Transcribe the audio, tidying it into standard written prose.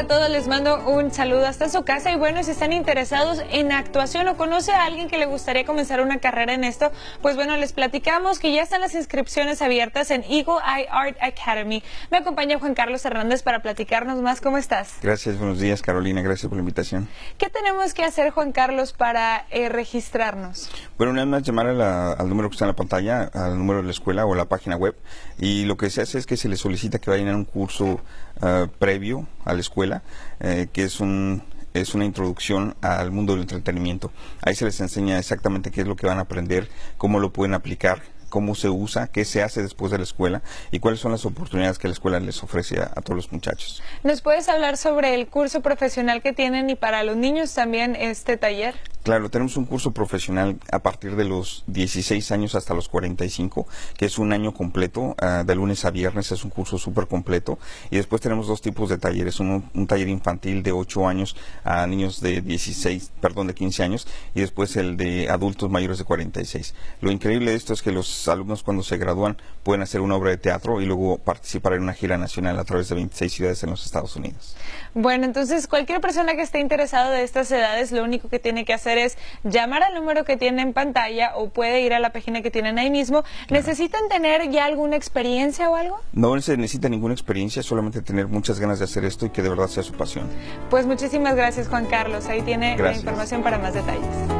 todos, les mando un saludo hasta su casa y bueno, si están interesados en actuación o conoce a alguien que le gustaría comenzar una carrera en esto, pues bueno, les platicamos que ya están las inscripciones abiertas en Eagle Eye Art Academy. Me acompaña Juan Carlos Hernández para platicarnos más. ¿Cómo estás? Gracias, buenos días Carolina, gracias por la invitación. ¿Qué tenemos que hacer, Juan Carlos, para registrarnos? Bueno, nada más llamar al número que está en la pantalla, al número de la escuela o la página web, y lo que se hace es que se les solicita que vayan a un curso previo a la escuela, que es una introducción al mundo del entretenimiento. Ahí se les enseña exactamente qué es lo que van a aprender, cómo lo pueden aplicar, cómo se usa, qué se hace después de la escuela y cuáles son las oportunidades que la escuela les ofrece a todos los muchachos. ¿Nos puedes hablar sobre el curso profesional que tienen y para los niños también este taller? Claro, tenemos un curso profesional a partir de los 16 años hasta los 45, que es un año completo, de lunes a viernes, es un curso súper completo. Y después tenemos dos tipos de talleres, un taller infantil de 8 años a niños de 15 años, y después el de adultos mayores de 46. Lo increíble de esto es que los alumnos cuando se gradúan pueden hacer una obra de teatro y luego participar en una gira nacional a través de 26 ciudades en los Estados Unidos. Bueno, entonces cualquier persona que esté interesada de estas edades, lo único que tiene que hacer es llamar al número que tiene en pantalla o puede ir a la página que tienen ahí mismo. Claro. ¿Necesitan tener ya alguna experiencia o algo? No se necesita ninguna experiencia, solamente tener muchas ganas de hacer esto y que de verdad sea su pasión. Pues muchísimas gracias, Juan Carlos. Ahí tiene la información para más detalles.